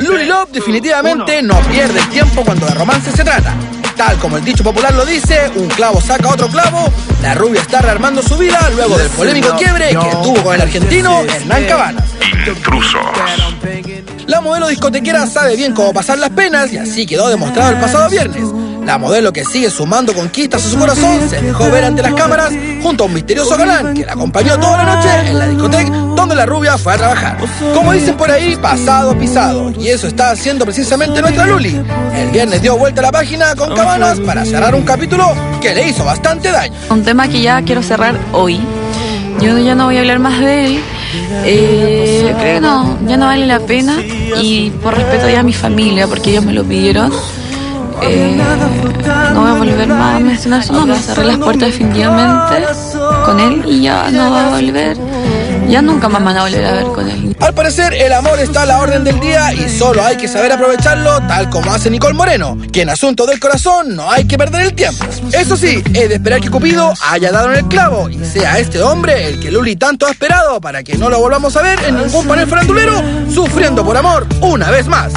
Luli Love definitivamente no pierde el tiempo cuando de romance se trata. Tal como el dicho popular lo dice, un clavo saca otro clavo. La rubia está rearmando su vida luego del polémico quiebre que tuvo con el argentino Hernán Cabanas. Intrusos. La modelo discotequera sabe bien cómo pasar las penas y así quedó demostrado el pasado viernes. La modelo, que sigue sumando conquistas a su corazón, se dejó ver ante las cámaras junto a un misterioso galán que la acompañó toda la noche en la discoteca donde la rubia fue a trabajar. Como dicen por ahí, pasado pisado, y eso está haciendo precisamente nuestra Luli. El viernes dio vuelta a la página con Cabanas para cerrar un capítulo que le hizo bastante daño. Un tema que ya quiero cerrar hoy. Yo ya no voy a hablar más de él. Creo que no, ya no vale la pena, y por respeto ya a mi familia, porque ellos me lo pidieron, no voy a volver más a mencionar su nombre. Cerré las puertas definitivamente con él y ya no va a volver. Ya nunca más me van a volver a ver con él. Al parecer, el amor está a la orden del día y solo hay que saber aprovecharlo, tal como hace Nicole Moreno, que en asunto del corazón no hay que perder el tiempo. Eso sí, es de esperar que Cupido haya dado en el clavo y sea este hombre el que Luli tanto ha esperado para que no lo volvamos a ver en ningún panel farandulero sufriendo por amor una vez más.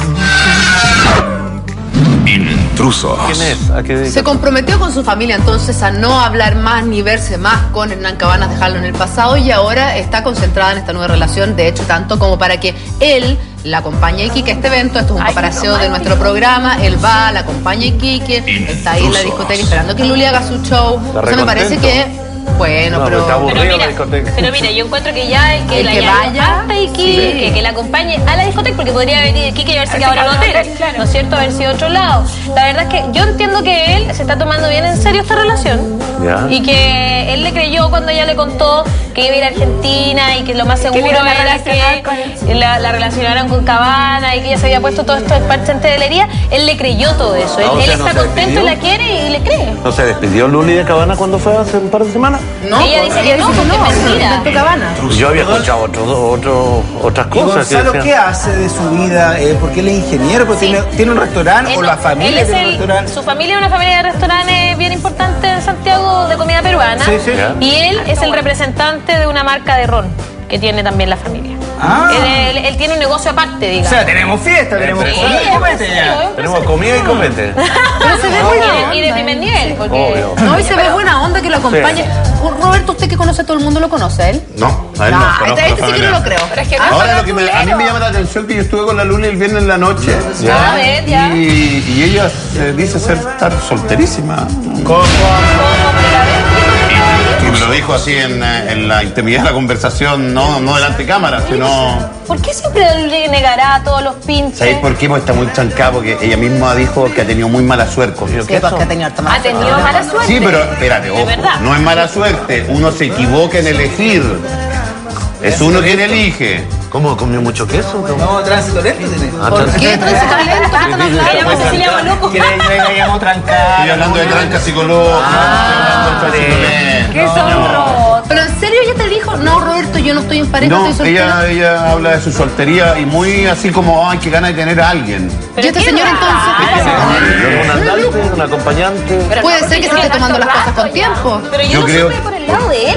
Intrusos. ¿Quién es? ¿A qué Se comprometió con su familia entonces a no hablar más ni verse más con Hernán Cabanas, dejarlo en el pasado, y ahora está concentrada en esta nueva relación, de hecho tanto como para que él la acompañe a Iquique a este evento. Esto es un paparazzo de nuestro programa. Él va, la acompaña a Iquique, está ahí en la discoteca esperando que Luli haga su show. O sea, me parece que... Bueno, no, pero mira, yo encuentro que ya el que, vaya hasta Iquique, sí, que la acompañe a la discoteca, porque podría venir Iquique y haberse quedado en el hotel, claro, ¿no es cierto? Haber sido otro lado. La verdad es que yo entiendo que él se está tomando bien en serio esta relación, ¿ya? Y que él le creyó cuando ella le contó que iba a ir a Argentina y que lo más seguro era que la relacionaran con Cabanas y que ella se había puesto todo esto de parche en telería. Él le creyó todo eso. Él está contento y la quiere y le cree. ¿No se despidió Luli de Cabanas cuando fue hace un par de semanas? No, ella dice que no, porque es mentira. Yo había escuchado otras cosas. ¿Y Gonzalo qué hace de su vida? ¿Porque él es ingeniero? ¿Porque tiene un restaurante? ¿O la familia tiene un restaurante? Su familia es una familia de restaurantes bien importante en Santiago, de comida peruana. Sí, sí. Y él es el representante de una marca de ron que tiene también la familia. Él tiene un negocio aparte, digamos. O sea, tenemos fiesta, tenemos comida y copete ya. Tenemos comida y copete. Pero se ve muy y de primer nivel. Obvio. No, y se ve buena onda que lo acompañe. Roberto, usted que conoce a todo el mundo, ¿lo conoce a él? No, a él no. Este sí que no lo creo. Pero es que ahora lo que a mí me llama la atención que yo estuve con la Luli el viernes en la noche. A ver, ya. Y ella dice estar solterísima. ¿Cómo? Y me lo dijo así en la intimidad de la conversación, no delante de cámara, sino... ¿Por qué siempre le negará a todos los pinches? ¿Sabéis por qué? Porque está muy trancada, porque ella misma dijo que ha tenido muy mala suerte. Sí, porque ha tenido harta mala suerte. ¿Ha tenido mala suerte? Sí, pero espérate, ojo, no es mala suerte, uno se equivoca en elegir. Es uno quien elige. ¿Cómo? ¿Comió mucho queso? No, tránsito lento tiene. ¿Por qué tránsito lento? ¿Qué están hablando? Cecilia Moluco. Llamo trancada. Estoy hablando de tranca psicológica. ¿Qué son? Pero en serio ella te dijo, no, Roberto, yo no estoy en pareja, No, estoy soltera. ella habla de su soltería y muy así como, ay, qué gana de tener a alguien. ¿Y este señor entonces? ¿Un andante, un acompañante? Puede ser que se esté tomando las cosas con tiempo. Pero yo no supe por el lado de él.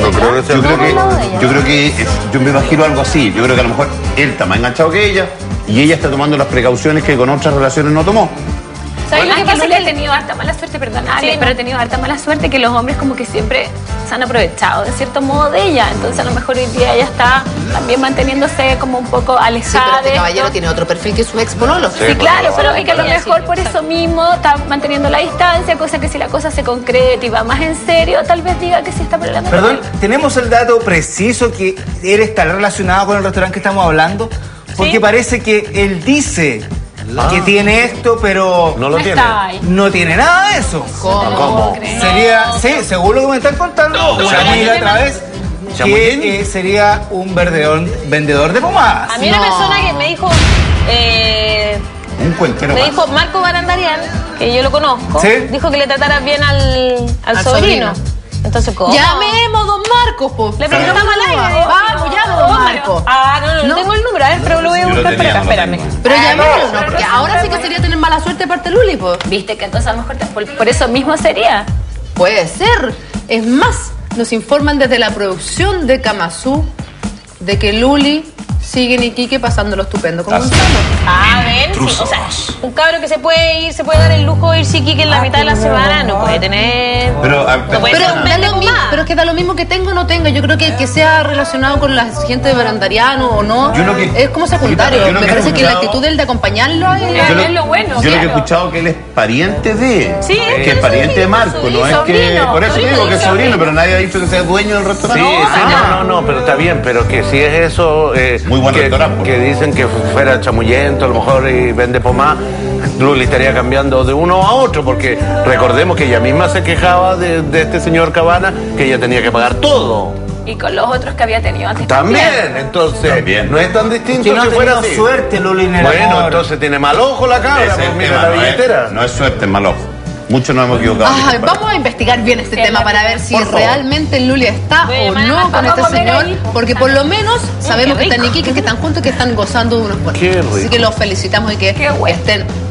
Yo creo que yo me imagino algo así. Yo creo que a lo mejor él está más enganchado que ella y ella está tomando las precauciones que con otras relaciones no tomó. ¿Sabes lo que pasa? Que ha tenido harta mala suerte, perdonable, pero ha tenido harta mala suerte que los hombres como que siempre se han aprovechado de cierto modo de ella. Entonces a lo mejor hoy día ella está también manteniéndose como un poco alejada. Sí, pero este caballero tiene otro perfil que su ex pololo. Sí, claro, pero es que a lo mejor por eso mismo está manteniendo la distancia, cosa que si la cosa se concreta y va más en serio, tal vez diga que sí está por el amor. Perdón, ¿tenemos el dato preciso que él está relacionado con el restaurante que estamos hablando? Porque parece que él dice que tiene esto, pero no lo tiene. No tiene nada de eso. ¿Cómo? Sería, sí, según lo que me están contando, una amiga otra vez, que sería un vendedor de pomadas. A mí una persona que me dijo... Un cuentero. Me dijo Marco Barandarian, que yo lo conozco, dijo que le tratara bien al sobrino. Entonces, ¿cómo? Llamemos, don Marcos, po. Le preguntamos al aire. Vamos, llamo, don Marcos. No tengo el número, a ver, pero lo voy a buscar para acá, espérame. Pero llamémoslo, no, porque ahora sí que sería tener mala suerte de parte de Luli, po. Viste que entonces a lo mejor por eso mismo sería. Puede ser. Es más, nos informan desde la producción de Kamazú de que Luli siguen Iquique pasándolo estupendo con Así. Gonzalo. A ver, sí, o sea, un cabro que se puede ir, se puede dar el lujo de irse a Iquique en la mitad de la semana, no puede tener... Pero, no puede Pero, ser un da vende lo con mismo, más. pero es que da lo mismo que tenga o no tenga. Yo creo que sea relacionado con la gente de Barandariano o no, Yo lo que- es como secundario. yo lo Me que he parece que la escuchado- actitud del de acompañarlo Es lo bueno, Yo lo que he claro. escuchado que él es pariente de. Sí, que es pariente de Marco, no es que. sobrino, Por eso sobrino, digo que es sobrino, sobrino. pero nadie ha dicho que sea dueño del restaurante. Sí, no, pero está bien, pero que si es eso... Muy buen restaurante. Que dicen que fuera chamullento, a lo mejor y vende pomá, Luli estaría cambiando de uno a otro, porque recordemos que ella misma se quejaba de este señor Cabana, que ella tenía que pagar todo. Y con los otros que había tenido antes. También, entonces, También. no es tan distinto Que no ha si fuera tenido así. suerte, Luli, en el Bueno, amor. entonces tiene mal ojo la cabra, Ese es pues el mira tema, la no billetera. no es suerte, es mal ojo. Muchos nos hemos equivocado. Ay, vamos a investigar bien este tema para ver si Por favor. realmente Lulia está Voy a o llamar a no Marco, con este vamos a pegar señor, hijos. porque por lo menos sabemos qué que están rico. Iquique, que están juntos y que están gozando de unos buenos. Qué rico. Así que los felicitamos y que Qué bueno. estén